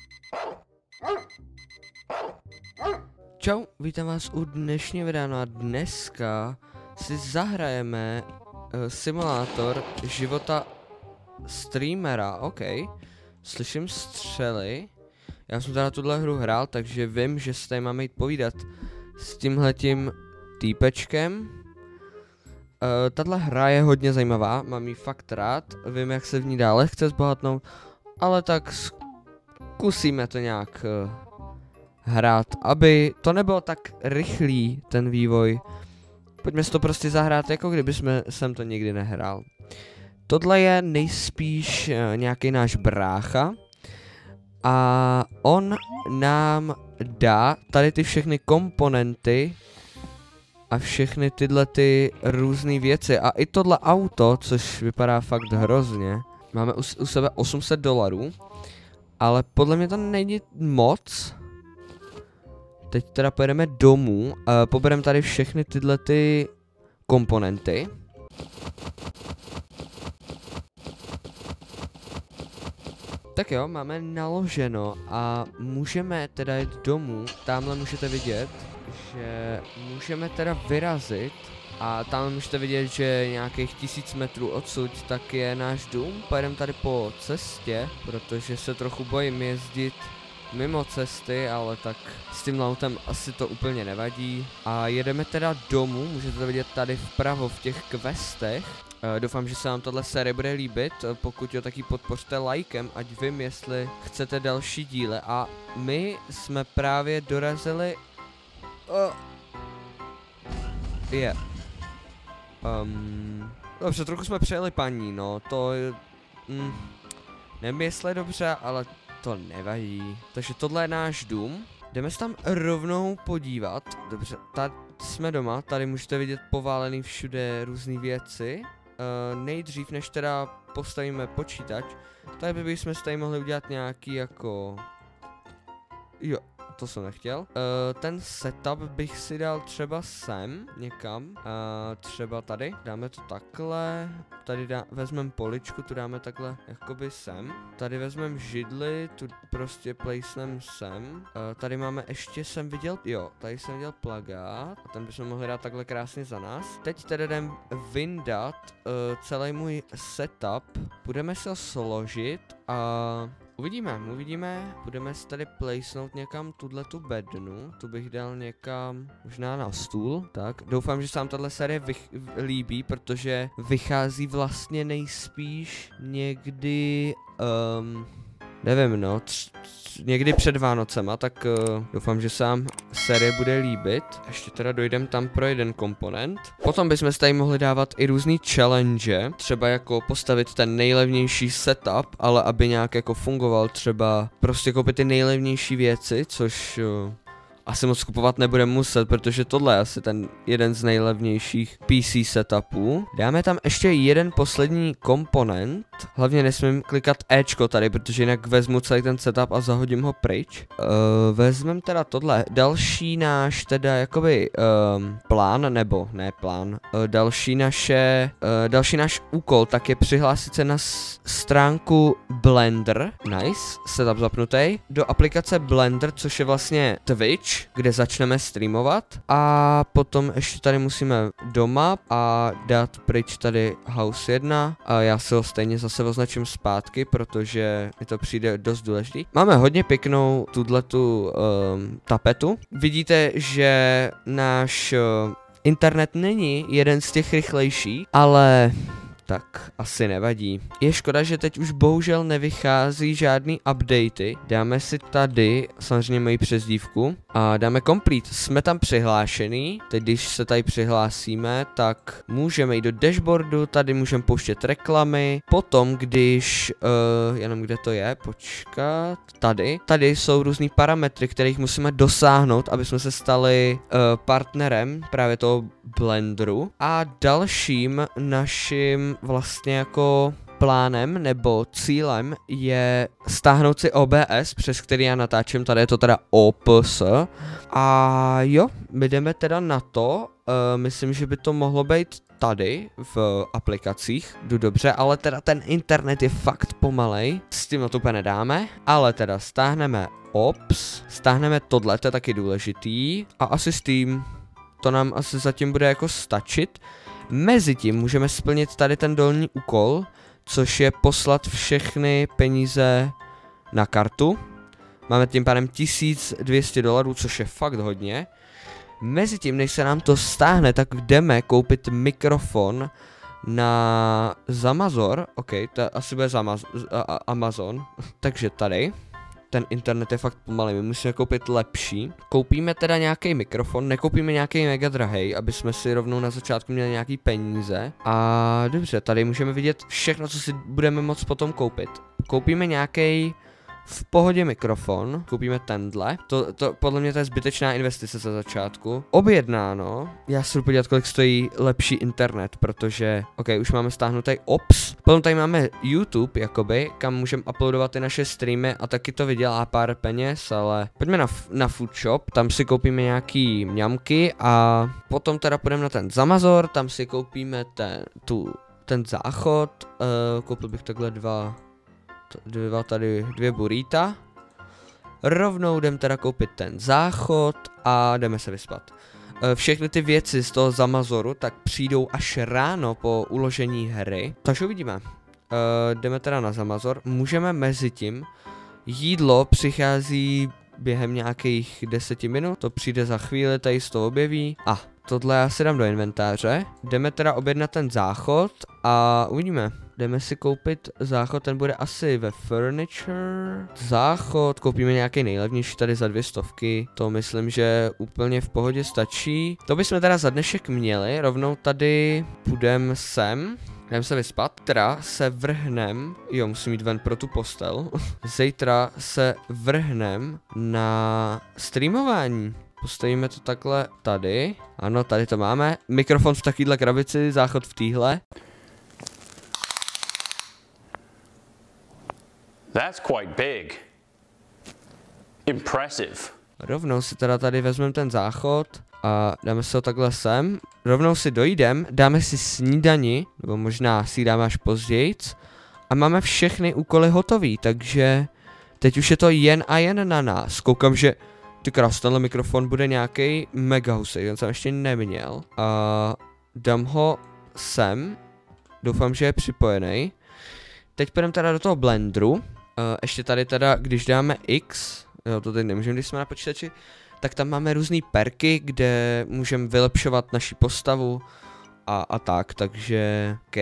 Čau, vítám vás u dnešního videa, no a dneska si zahrajeme simulátor života streamera, OK. Slyším střely. Já jsem teda tuhle hru hrál, takže vím, že se tady máme jít povídat s tímhletím týpečkem. Tahle hra je hodně zajímavá, mám ji fakt rád, vím, jak se v ní dále chce zbohatnout, ale tak zkusíme to nějak hrát, aby to nebylo tak rychlý, ten vývoj. Pojďme si to prostě zahrát, jako kdyby jsem to nikdy nehrál. Tohle je nejspíš nějaký náš brácha a on nám dá tady ty všechny komponenty a všechny tyhle ty různé věci a i tohle auto, což vypadá fakt hrozně. Máme u sebe $800, ale podle mě to není moc. Teď teda pojedeme domů, pobereme tady všechny tyhle ty komponenty. Tak jo, máme naloženo a můžeme teda jít domů, tamhle můžete vidět, že můžeme teda vyrazit a tamhle můžete vidět, že nějakých 1000 metrů odsud tak je náš dům. Pojedeme tady po cestě, protože se trochu bojím jezdit mimo cesty, ale tak s tím autem asi to úplně nevadí. A jedeme teda domů, můžete to vidět tady vpravo v těch questech. Doufám, že se vám tohle série bude líbit, pokud jo, tak ji podpořte lajkem, ať vím, jestli chcete další díly. A my jsme právě dorazili... Dobře, trochu jsme přejeli paní, no, to je... nevím, jestli je dobře, ale to nevadí. Takže tohle je náš dům. Jdeme se tam rovnou podívat. Dobře, tady jsme doma, tady můžete vidět poválený všude různé věci. Nejdřív, než teda postavíme počítač, tak bychom si tady mohli udělat nějaký jako... Jo, to jsem nechtěl. Ten setup bych si dal třeba sem, někam. Třeba tady, dáme to takhle. Tady vezmeme poličku, tu dáme takhle jakoby sem. Tady vezmeme židli, tu prostě placeneme sem. Tady máme ještě, jsem viděl plagát. A ten bychom mohli dát takhle krásně za nás. Teď teda jdem vyndat celý můj setup. Budeme se složit a... Uvidíme, budeme si tady placenout někam tu bednu, tu bych dal někam možná na stůl, tak, doufám, že se vám tahle série líbí, protože vychází vlastně nejspíš někdy, nevím no, někdy před Vánocema, tak doufám, že se vám série bude líbit. Ještě teda dojdem tam pro jeden komponent. Potom bychom si tady mohli dávat i různý challenge, třeba jako postavit ten nejlevnější setup, ale aby nějak jako fungoval, třeba prostě koupit ty nejlevnější věci, což... asi moc kupovat nebudeme muset, protože tohle je asi ten jeden z nejlevnějších PC setupů. Dáme tam ještě jeden poslední komponent. Hlavně nesmím klikat Ečko tady, protože jinak vezmu celý ten setup a zahodím ho pryč. Vezmeme teda tohle. Další náš teda jakoby plán, nebo ne plán. Další náš úkol tak je přihlásit se na stránku Blender. Nice, setup zapnutý. Do aplikace Blender, což je vlastně Twitch, kde začneme streamovat a potom ještě tady musíme doma a dát pryč tady house 1 a já se ho stejně zase označím zpátky, protože mi to přijde dost důležitý. Máme hodně pěknou tuto tapetu. Vidíte, že náš internet není jeden z těch rychlejších, ale... tak asi nevadí. Je škoda, že teď už bohužel nevychází žádný updaty. Dáme si tady samozřejmě moji přezdívku a dáme complete. Jsme tam přihlášený. Teď když se tady přihlásíme, tak můžeme jít do dashboardu, tady můžeme pouštět reklamy. Potom, když, jenom kde to je, počkat, tady jsou různý parametry, kterých musíme dosáhnout, aby jsme se stali partnerem právě toho Blenderu. A dalším naším vlastně jako plánem nebo cílem je stáhnout si OBS, přes který já natáčím, tady je to teda OPS. A jo, my jdeme teda na to, myslím, že by to mohlo být tady v aplikacích, jdu dobře, ale teda ten internet je fakt pomalej, s tím to úplně nedáme, ale teda stáhneme OPS, stáhneme tohle, to je taky důležitý a asi s tím, to nám asi zatím bude jako stačit. Mezitím můžeme splnit tady ten dolní úkol, což je poslat všechny peníze na kartu. Máme tím pádem $1200, což je fakt hodně. Mezitím, než se nám to stáhne, tak jdeme koupit mikrofon na Zamazor. OK, to asi bude Amazon. Takže tady. Ten internet je fakt pomalý, my musíme koupit lepší. Koupíme teda nějaký mikrofon, nekoupíme nějaký mega drahej, aby jsme si rovnou na začátku měli nějaký peníze. A dobře, tady můžeme vidět všechno, co si budeme moct potom koupit. Koupíme nějaký v pohodě mikrofon, koupíme tenhle, to podle mě to je zbytečná investice za začátku. Objednáno, já se jdu podívat, kolik stojí lepší internet, protože, ok, už máme stáhnutý OPS, potom tady máme YouTube, jakoby, kam můžeme uploadovat ty naše streamy a taky to vydělá pár peněz, ale pojďme na Food Shop, tam si koupíme nějaký mňamky a potom teda půjdeme na ten Zamazor, tam si koupíme ten záchod, koupil bych takhle dvě burrita. Rovnou jdem teda koupit ten záchod a jdeme se vyspat. Všechny ty věci z toho Zamazoru tak přijdou až ráno po uložení hry. Takže uvidíme. Jdeme teda na Zamazor. Můžeme mezitím. Jídlo přichází během nějakých 10 minut. To přijde za chvíli, tady se to objeví. A tohle já si dám do inventáře. Jdeme teda objednat ten záchod a uvidíme. Jdeme si koupit záchod, ten bude asi ve furniture. Záchod, koupíme nějaký nejlevnější tady za 200. To myslím, že úplně v pohodě stačí. To bychom teda za dnešek měli, rovnou tady půjdeme sem. Jdeme se vyspat, teda se vrhnem, jo, musím jít ven pro tu postel. Zítra se vrhnem na streamování. Postavíme to takhle tady. Ano, tady to máme. Mikrofon v takovéhle krabici, záchod v téhle. That's quite big. Impressive. Rovnou si teda tady vezmeme ten záchod a dáme si ho takhle sem. Rovnou si dojdem, dáme si snídani, nebo možná si ji dáme až později. A máme všechny úkoly hotový, takže teď už je to jen a jen na nás. Koukám, že ty krás, tenhle mikrofon bude nějaký mega husej, ten jsem ještě neměl. A dám ho sem, doufám, že je připojený. Teď půjdeme teda do toho blendru. Ještě tady teda, když dáme X, jo, to teď nemůžeme, když jsme na počítači, tak tam máme různé perky, kde můžeme vylepšovat naši postavu a tak, takže OK.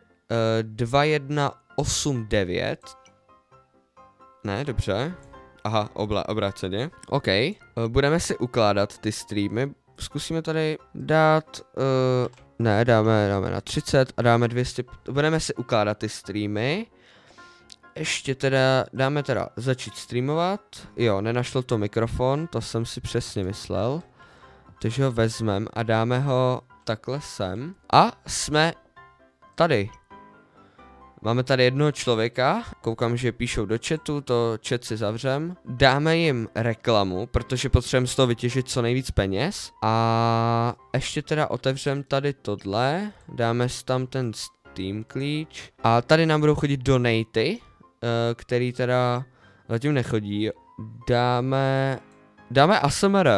2189. Ne, dobře. Aha, obráceně. OK. Budeme si ukládat ty streamy. Zkusíme tady dát, ne, dáme na 30 a dáme 200. Budeme si ukládat ty streamy. Ještě teda, dáme teda začít streamovat. Jo, nenašel to mikrofon, to jsem si přesně myslel. Takže ho vezmeme a dáme ho takhle sem. A jsme tady. Máme tady jednoho člověka, koukám, že píšou do chatu, to chat si zavřem. Dáme jim reklamu, protože potřebujeme z toho vytěžit co nejvíc peněz. A ještě teda otevřem tady tohle, dáme si tam ten Steam klíč. A tady nám budou chodit donaty, který teda zatím nechodí. Dáme ASMR.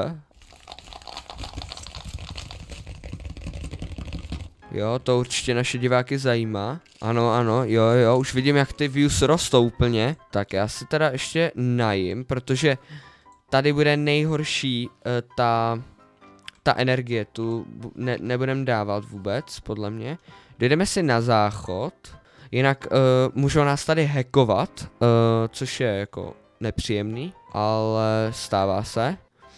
Jo, to určitě naše diváky zajímá. Ano, jo, už vidím, jak ty views rostou úplně. Tak já si teda ještě najím, protože tady bude nejhorší ta energie, tu nebudem dávat vůbec, podle mě. Dojdeme si na záchod, jinak můžou nás tady hackovat, což je jako nepříjemný, ale stává se.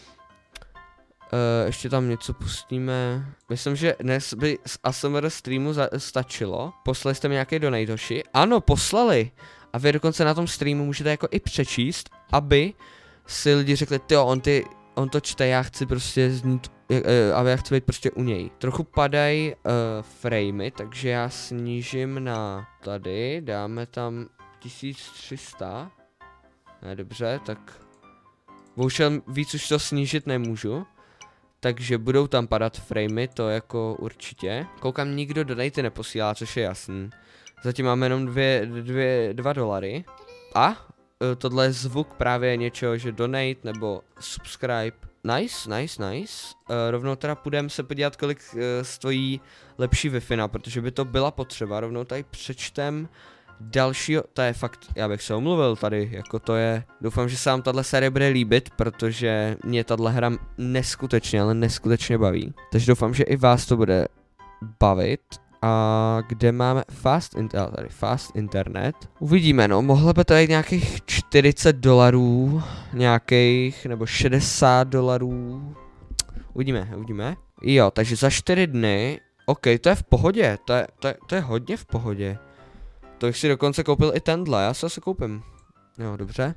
Ještě tam něco pustíme. Myslím, že dnes by z ASMR streamu stačilo. Poslali jste mi nějaké donatoši? Ano, poslali. A vy dokonce na tom streamu můžete jako i přečíst, aby si lidi řekli, tyjo, on to čte, já chci prostě znít a já chci být prostě u něj. Trochu padají framey, takže já snížím na tady, dáme tam 1300. Ne, dobře, tak bohužel víc už to snížit nemůžu. Takže budou tam padat framey, to jako určitě. Koukám, nikdo donate neposílá, což je jasný. Zatím máme jenom $2. A tohle je zvuk právě něčeho, že donate nebo subscribe. Nice. Rovnou teda půjdeme se podívat, kolik stojí lepší Wi-Fi, protože by to byla potřeba. Rovnou tady přečtem dalšího, to je fakt, já bych se omluvil tady, jako to je, doufám, že se vám tahle série bude líbit, protože mě tahle hra neskutečně, ale neskutečně baví. Takže doufám, že i vás to bude bavit. A kde máme fast internet? Uvidíme, no, mohlo by to být nějakých $40, nějakých, nebo $60. Uvidíme. Jo, takže za 4 dny, ok, to je v pohodě, to je hodně v pohodě. To bych si dokonce koupil i tenhle, já se asi koupím. Jo, dobře.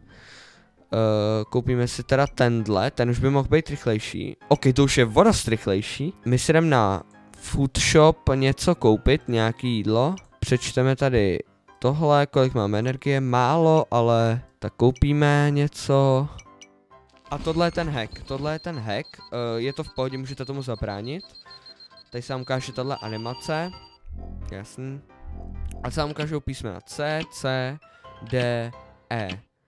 Koupíme si teda tenhle, ten už by mohl být rychlejší. Ok, to už je dost rychlejší. My si jdeme na food shop něco koupit, nějaký jídlo. Přečteme tady tohle, kolik máme energie, málo, ale tak koupíme něco. A tohle je ten hack, je to v pohodě, můžete tomu zabránit. Tady se vám ukáže tahle animace, jasný. A se vám ukážou písmena C, C, D, E.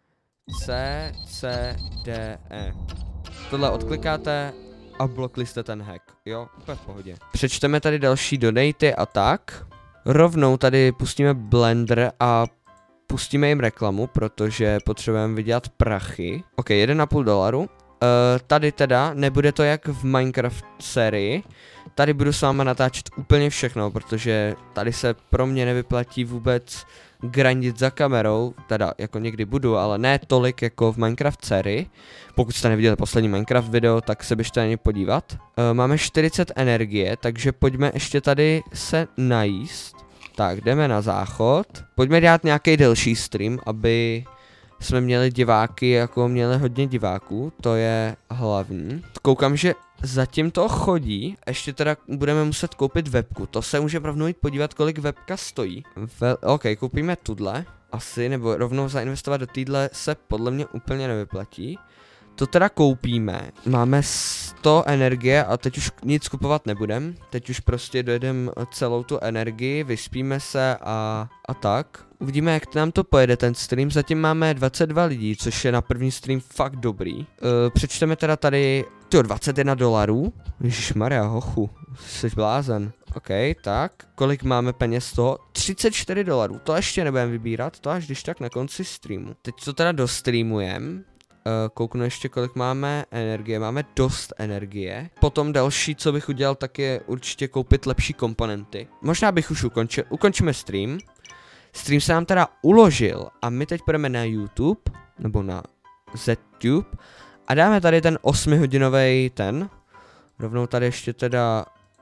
C, C, D, E. Tohle odklikáte a blokli jste ten hack, jo, úplně v pohodě. Přečteme tady další donaty a tak. Rovnou tady pustíme Blender a pustíme jim reklamu, protože potřebujeme vydělat prachy. Ok, $1,5. Tady teda nebude to jak v Minecraft sérii. Tady budu s váma natáčet úplně všechno, protože tady se pro mě nevyplatí vůbec grindit za kamerou, teda jako někdy budu, ale ne tolik jako v Minecraft sérii. Pokud jste neviděli poslední Minecraft video, tak se běžte na ně podívat. Máme 40 energie, takže pojďme ještě tady se najíst. Tak, jdeme na záchod. Pojďme dát nějaký delší stream, aby jsme měli diváky, jako měli hodně diváků, to je hlavní. Koukám, že zatím to chodí, ještě teda budeme muset koupit webku, to se můžeme rovnou jít podívat, kolik webka stojí. Ok, koupíme tuhle, asi, nebo rovnou zainvestovat do téhle se podle mě úplně nevyplatí. To teda koupíme, máme 100 energie a teď už nic kupovat nebudem, teď už prostě dojedeme celou tu energii, vyspíme se a tak. Uvidíme, jak nám to pojede ten stream, zatím máme 22 lidí, což je na první stream fakt dobrý. Přečteme teda tady, $21, ježišmarja, hochu, jsi blázen. Ok, tak, kolik máme peněz toho? $34, to ještě nebudeme vybírat, to až když tak na konci streamu. Teď to teda dostreamujem. Kouknu ještě, kolik máme energie, máme dost energie. Potom další, co bych udělal, tak je určitě koupit lepší komponenty. Možná bych už ukončíme stream. Stream se nám teda uložil a my teď půjdeme na YouTube, nebo na ZTube a dáme tady ten 8hodinový ten. Rovnou tady ještě teda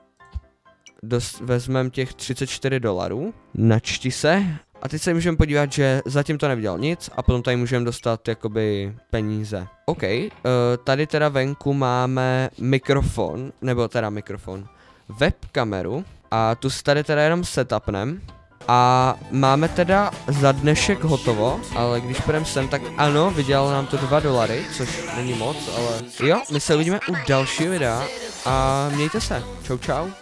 vezmeme těch $34, načti se. A teď se můžeme podívat, že zatím to neviděl nic a potom tady můžeme dostat jakoby peníze. OK, tady teda venku máme mikrofon, nebo teda mikrofon, webkameru a tu tady teda jenom setupnem. A máme teda za dnešek hotovo, ale když půjdeme sem, tak ano, vydělalo nám to $2, což není moc, ale jo, my se uvidíme u dalšího videa a mějte se, čau čau.